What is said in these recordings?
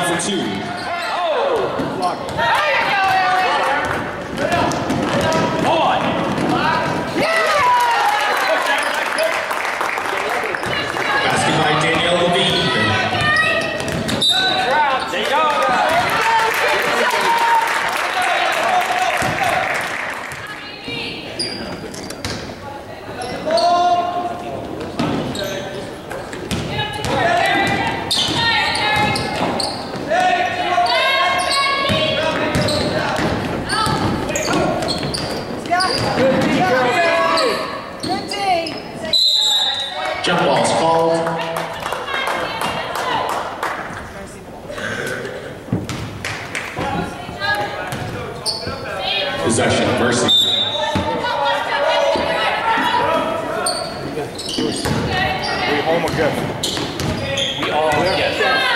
for 2. Basket by Danielle Levine. There you go. Jump ball's called. Possession, Mercy. We home or good? We all yes.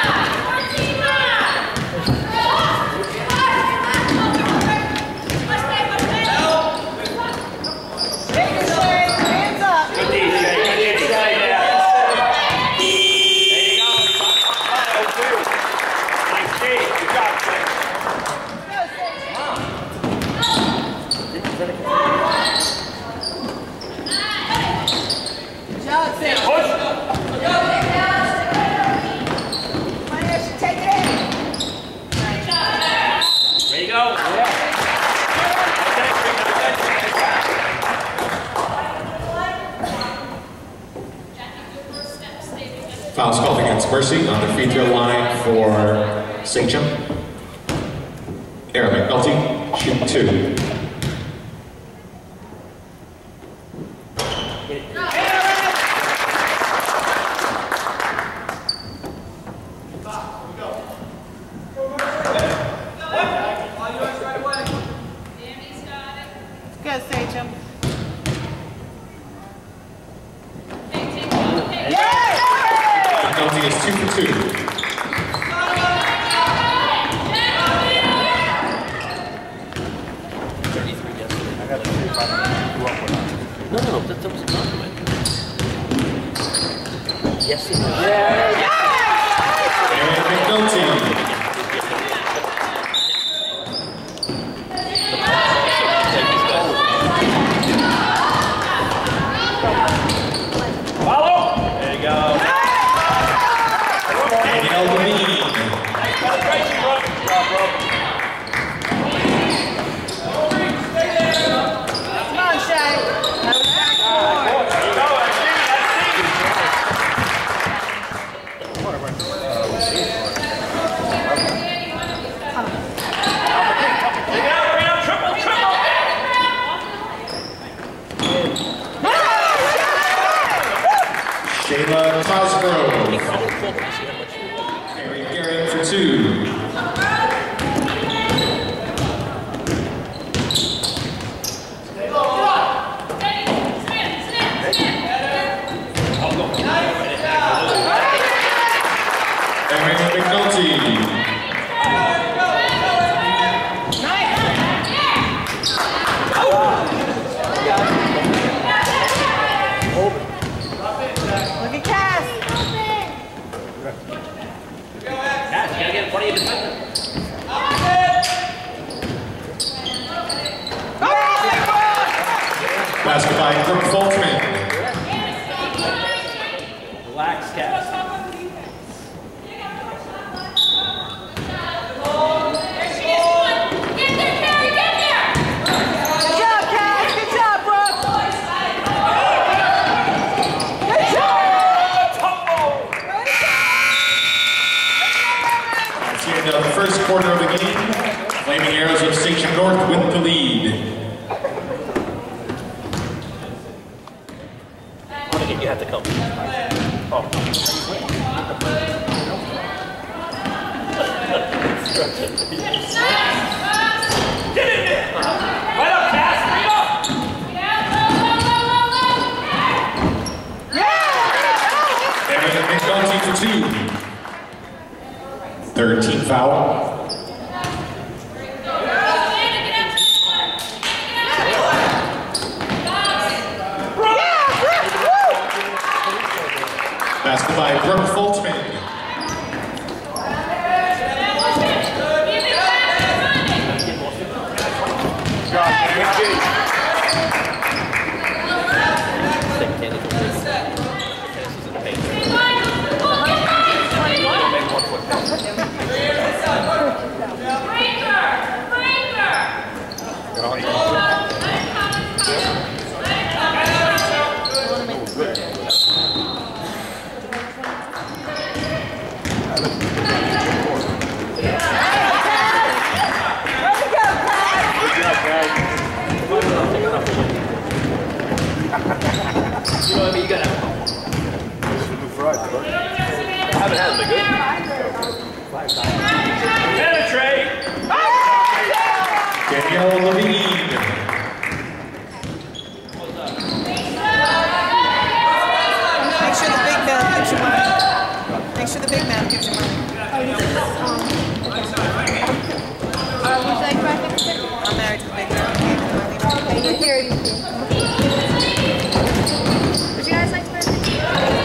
Foul's called against Mercy on the free throw line for Sachem. Aaron McNulty, shoot 2. Good, Sachem. McNulty is 2 for 2. I got to see if I can do up with that. No, that was a compliment. Yes, it was. Aaron McNulty. There you go. Danielle Levine. Come on, Shay. Shayla Cosgrove. Harry Garrett for 2. Aaron McNulty. Look at Cass. Cass, you gotta get in front of your defender. Basket by Brooke Foltman. Relax, Cass. Good job, Cass. Good job, Brooke. Good job. That's the end of the first quarter of the game. Flaming Arrows of Sachem North with the lead. You have to come. Oh. Get in there! Right up, Cass! Right up! Aaron McNulty for 2. Third team foul. Basket by Brooke Foltman. Danielle Levine. Make sure the big man gives you money. Make sure the big man gives you money. Would you like birthday cake? I'm married to the big man. Okay, you're here. Would you guys like birthday cake?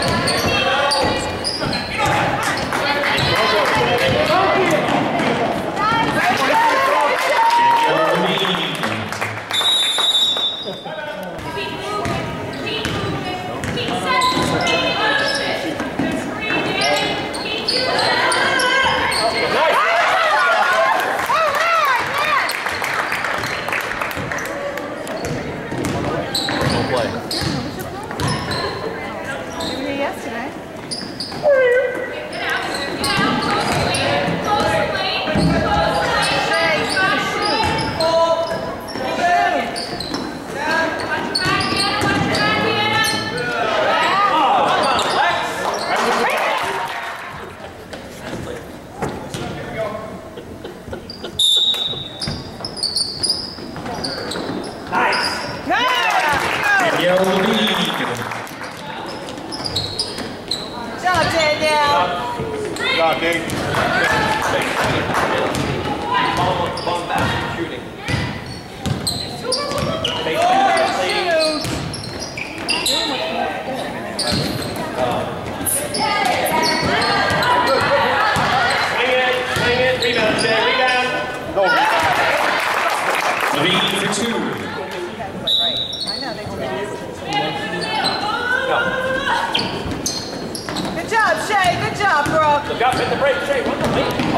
Look up, hit the brake, Shay. What the lead? Oh.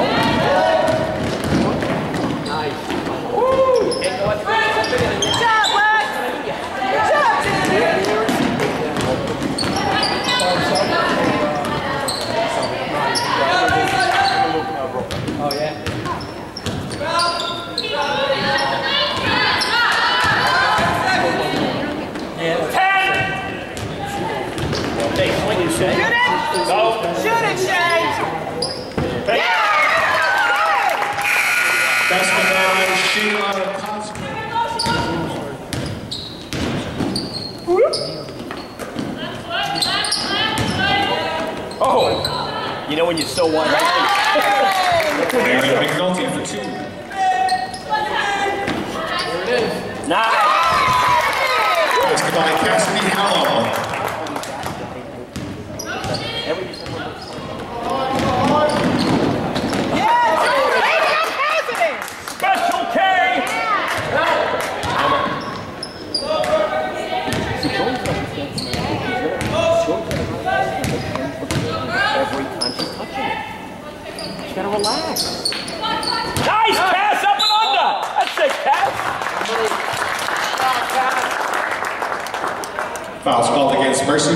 Nice. Woo! Can't go at the brake. Good job, Lex. Good job, Jimmy. Oh, yeah? Yeah. 10! Hey, swing it, Shay. Shoot it. Go. Shoot it, Shay. Yeah! Best of Sheila Cosmo. Oh! You know when you still want right? Mary McNulty for 2. Nice! Best of Cassidy Hallam. Special K! Every time she's touching it. She's gotta relax. Nice pass up and under! That's it, Cass! Fouls called against Mercy.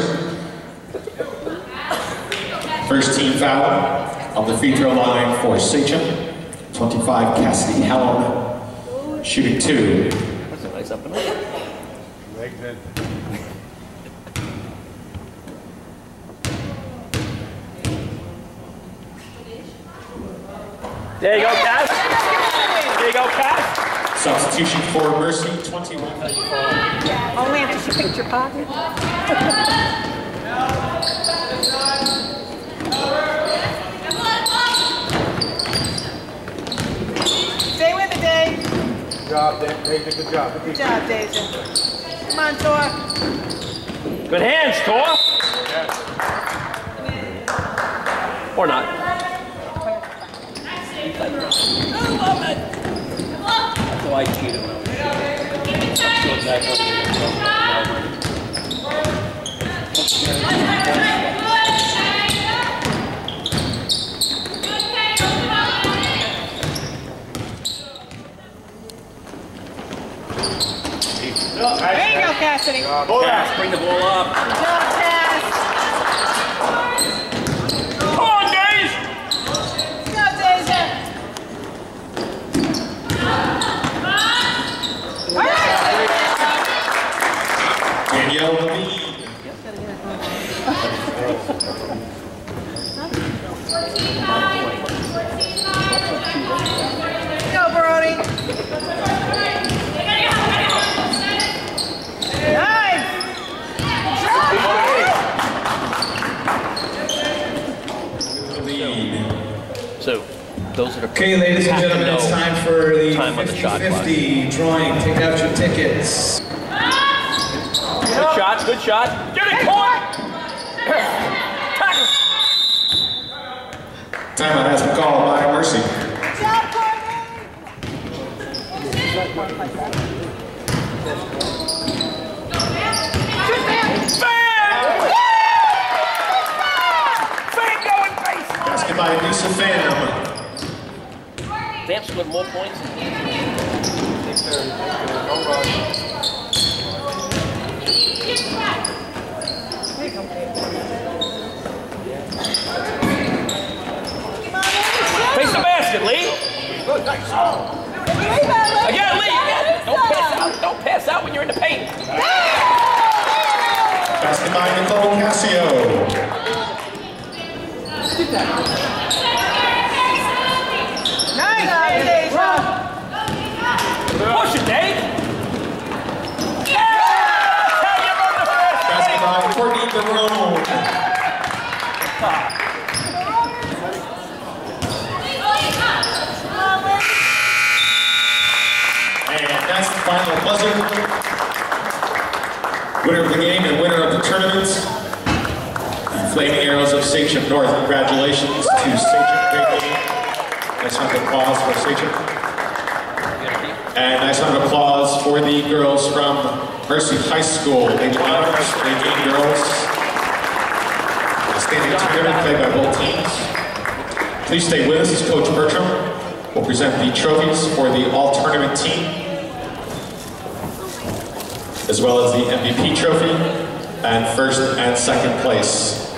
First team foul on the free throw line for Sachem. 25, Cassidy Hallam. Shooting 2. That's a nice up and under. Legs in. There you go, Cass. There you go, Cass. Substitution for Mercy, 21. Only after she picked your pocket. Stay with it, Dave. Good job, Dave. Good job. Good job, Deja. Come on, Tor. Good hands, Tor. Or not. That's why I cheated when I There you go, Cassidy. Cass, bring the ball up. Good job, Cass. Come on, Days! Good job, Deja. All right. Danielle Levine. Go, Brody. Those are the Okay, ladies and have to gentlemen, it's know time for the time on the shot clock. 50-50 drawing. Take out your tickets. Good shot, good shot. Get it, Court! Tackle! Timeout has been called by Mercy. Basket by Yusuf Pham. Pham scored more points. Face the basket, Lee. Again, Lee, again. Don't pass out. Don't pass out when you're in the paint. Basket by Nicole Cassio. Nice, Push it, Dave. Basket by Courtney Barone. And that's the final buzzer. Winner of the game and winner of the tournament, Flaming Arrows of Sachem North. Congratulations to Sachem. Great game. Nice round of applause for Sachem. And nice round of applause for the girls from Mercy High School. They won, they gained girls. A standing tournament played by both teams. Please stay with us as Coach Bertram will present the trophies for the all-tournament team, as well as the MVP trophy and first and second place.